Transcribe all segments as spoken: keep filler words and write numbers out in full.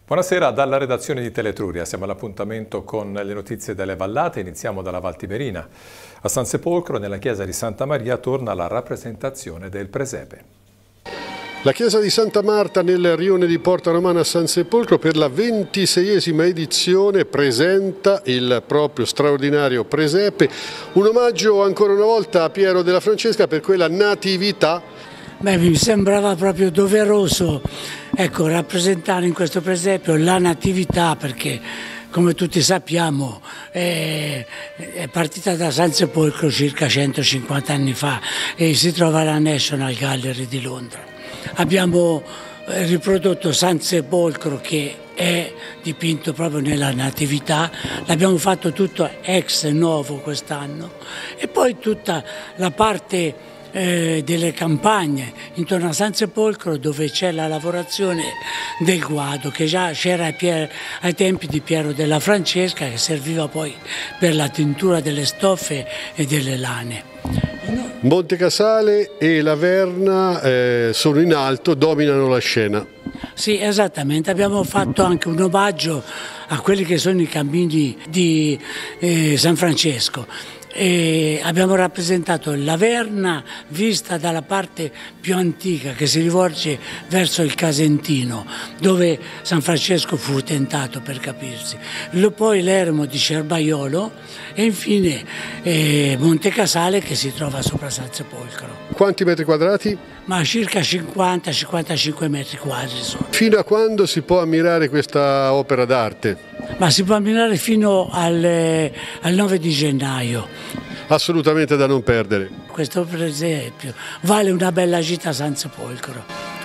Buonasera dalla redazione di Teletruria, siamo all'appuntamento con le notizie delle vallate, iniziamo dalla Val Tiberina. A San Sepolcro, nella chiesa di Santa Maria, torna la rappresentazione del presepe. La chiesa di Santa Marta nel rione di Porta Romana a San Sepolcro per la ventiseiesima edizione presenta il proprio straordinario presepe, un omaggio ancora una volta a Piero della Francesca per quella natività. Beh, mi sembrava proprio doveroso, ecco, rappresentare in questo presepio la natività, perché come tutti sappiamo è, è partita da San Sepolcro circa centocinquanta anni fa e si trova alla National Gallery di Londra. Abbiamo riprodotto San Sepolcro che è dipinto proprio nella natività, l'abbiamo fatto tutto ex novo quest'anno e poi tutta la parte Eh, delle campagne intorno a San Sepolcro dove c'è la lavorazione del guado che già c'era ai tempi di Piero della Francesca, che serviva poi per la tintura delle stoffe e delle lane. Monte Casale e la Verna eh, sono in alto, dominano la scena. Sì, esattamente, abbiamo fatto anche un omaggio a quelli che sono i cammini di eh, San Francesco. E abbiamo rappresentato la Verna vista dalla parte più antica che si rivolge verso il Casentino, dove San Francesco fu tentato, per capirsi. Poi l'eremo di Cerbaiolo e infine eh, Monte Casale che si trova sopra San Sepolcro. Quanti metri quadrati? Ma circa cinquanta cinquantacinque metri quadri sono. Fino a quando si può ammirare questa opera d'arte? Ma si può ammirare fino al, al nove di gennaio. Assolutamente da non perdere. Questo per esempio vale una bella gita a San Sepolcro.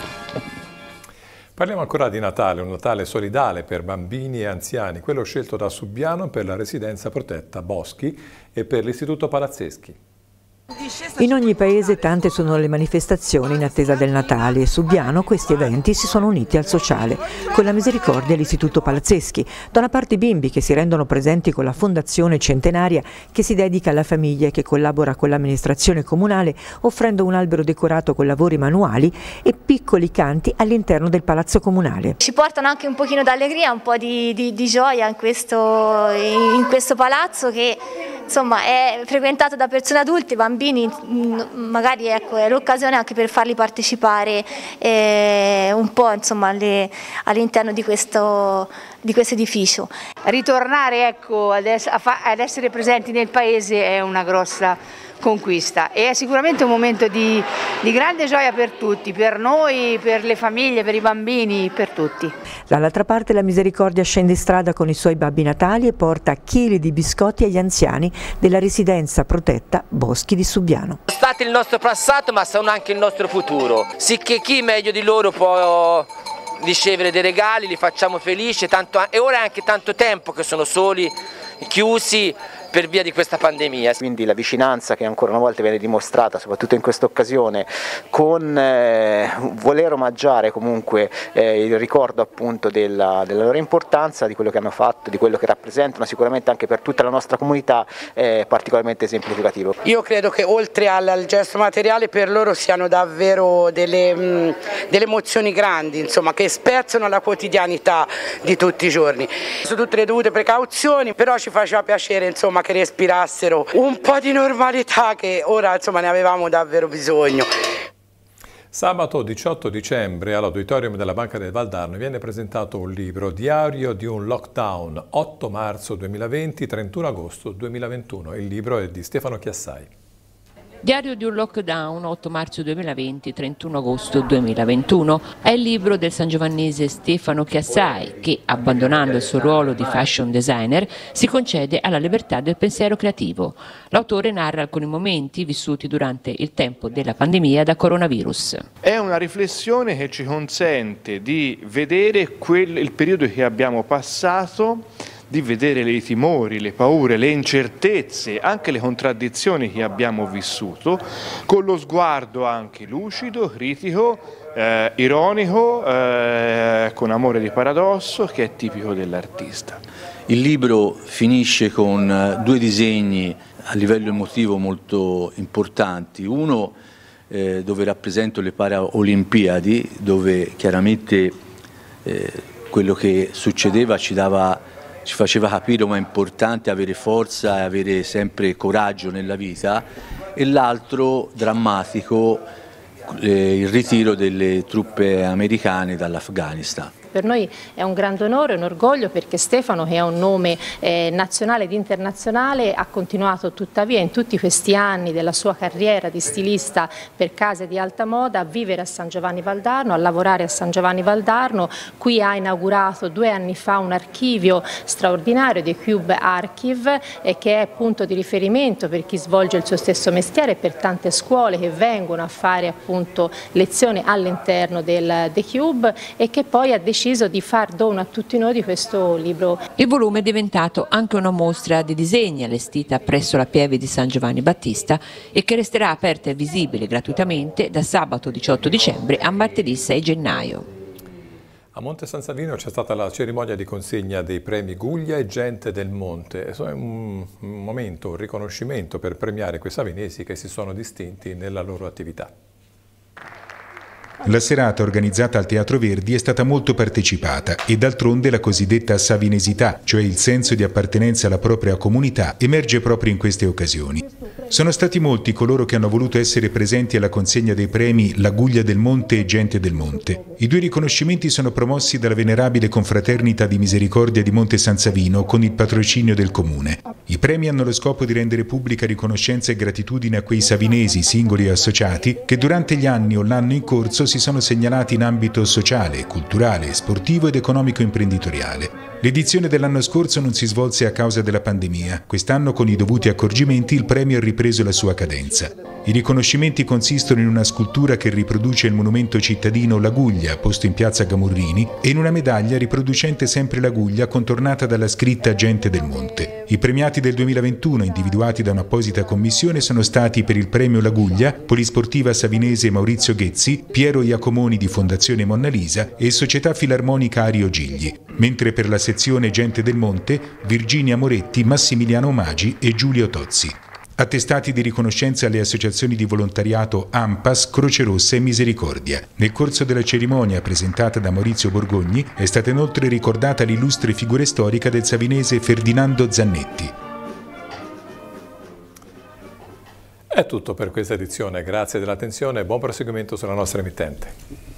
Parliamo ancora di Natale, un Natale solidale per bambini e anziani, quello scelto da Subiano per la residenza protetta Boschi e per l'Istituto Palazzeschi. In ogni paese tante sono le manifestazioni in attesa del Natale e su Biano questi eventi si sono uniti al sociale, con la misericordia e l'Istituto Palazzeschi. Da una parte i bimbi che si rendono presenti con la Fondazione Centenaria che si dedica alla famiglia e che collabora con l'amministrazione comunale offrendo un albero decorato con lavori manuali e piccoli canti all'interno del Palazzo Comunale. Ci portano anche un pochino d'allegria, un po' di, di, di gioia in questo, in questo palazzo che insomma è frequentato da persone adulte, bambini. Magari ecco, è l'occasione anche per farli partecipare eh, un po' all'interno di questo, di questo edificio. Ritornare ecco, ad, es ad essere presenti nel paese è una grossa conquista e è sicuramente un momento di, di grande gioia per tutti, per noi, per le famiglie, per i bambini, per tutti. Dall'altra parte la misericordia scende in strada con i suoi babbi natali e porta chili di biscotti agli anziani della residenza protetta Boschi di Subiano. È stato il nostro passato ma sono anche il nostro futuro, sicché chi meglio di loro può ricevere dei regali, li facciamo felici, tanto, e ora è anche tanto tempo che sono soli, chiusi per via di questa pandemia. Quindi la vicinanza che ancora una volta viene dimostrata, soprattutto in questa occasione, con eh, voler omaggiare comunque eh, il ricordo appunto della, della loro importanza, di quello che hanno fatto, di quello che rappresentano, sicuramente anche per tutta la nostra comunità è particolarmente esemplificativo. Io credo che oltre al, al gesto materiale per loro siano davvero delle, mh, delle emozioni grandi, insomma, che spezzano la quotidianità di tutti i giorni. Su tutte le dovute precauzioni, però ci faceva piacere insomma che respirassero un po' di normalità che ora insomma ne avevamo davvero bisogno. Sabato diciotto dicembre all'Auditorium della Banca del Valdarno viene presentato un libro, Diario di un lockdown, otto marzo duemilaventi, trentuno agosto duemilaventuno. Il libro è di Stefano Chiassai. Diario di un lockdown, otto marzo duemilaventi, trentuno agosto duemilaventuno, è il libro del sangiovannese Stefano Chiassai che, abbandonando il suo ruolo di fashion designer, si concede alla libertà del pensiero creativo. L'autore narra alcuni momenti vissuti durante il tempo della pandemia da coronavirus. È una riflessione che ci consente di vedere quel, il periodo che abbiamo passato, di vedere i timori, le paure, le incertezze, anche le contraddizioni che abbiamo vissuto, con lo sguardo anche lucido, critico, eh, ironico, eh, con amore di paradosso, che è tipico dell'artista. Il libro finisce con due disegni a livello emotivo molto importanti. Uno eh, dove rappresento le Paraolimpiadi, dove chiaramente eh, quello che succedeva ci dava, ci faceva capire come è importante avere forza e avere sempre coraggio nella vita, e l'altro drammatico, eh, il ritiro delle truppe americane dall'Afghanistan. Per noi è un grande onore, un orgoglio, perché Stefano, che ha un nome eh, nazionale ed internazionale, ha continuato tuttavia in tutti questi anni della sua carriera di stilista per case di alta moda a vivere a San Giovanni Valdarno, a lavorare a San Giovanni Valdarno. Qui ha inaugurato due anni fa un archivio straordinario, The Cube Archive, eh, che è punto di riferimento per chi svolge il suo stesso mestiere e per tante scuole che vengono a fare appunto lezioni all'interno del The Cube, e che poi ha deciso di far dono a tutti noi di questo libro. Il volume è diventato anche una mostra di disegni allestita presso la Pieve di San Giovanni Battista e che resterà aperta e visibile gratuitamente da sabato diciotto dicembre a martedì sei gennaio. A Monte San Savino c'è stata la cerimonia di consegna dei premi Guglia e Gente del Monte. È un momento, un riconoscimento per premiare quei savinesi che si sono distinti nella loro attività. La serata organizzata al Teatro Verdi è stata molto partecipata e d'altronde la cosiddetta savinesità, cioè il senso di appartenenza alla propria comunità, emerge proprio in queste occasioni. Sono stati molti coloro che hanno voluto essere presenti alla consegna dei premi La Guglia del Monte e Gente del Monte. I due riconoscimenti sono promossi dalla venerabile Confraternita di Misericordia di Monte San Savino con il patrocinio del Comune. I premi hanno lo scopo di rendere pubblica riconoscenza e gratitudine a quei savinesi, singoli e associati, che durante gli anni o l'anno in corso si sono segnalati in ambito sociale, culturale, sportivo ed economico-imprenditoriale. L'edizione dell'anno scorso non si svolse a causa della pandemia. Quest'anno, con i dovuti accorgimenti, il premio ha ripreso la sua cadenza. I riconoscimenti consistono in una scultura che riproduce il monumento cittadino La Guglia, posto in piazza Gamurrini, e in una medaglia riproducente sempre la Guglia contornata dalla scritta Gente del Monte. I premiati del duemilaventuno, individuati da un'apposita commissione, sono stati per il premio La Guglia, Polisportiva Savinese Maurizio Ghezzi, Piero Iacomoni di Fondazione Monna Lisa e Società Filarmonica Ario Gigli, mentre per la sezione Gente del Monte, Virginia Moretti, Massimiliano Magi e Giulio Tozzi. Attestati di riconoscenza alle associazioni di volontariato ANPAS, Croce Rossa e Misericordia. Nel corso della cerimonia presentata da Maurizio Borgogni è stata inoltre ricordata l'illustre figura storica del savinese Ferdinando Zannetti. È tutto per questa edizione, grazie dell'attenzione e buon proseguimento sulla nostra emittente.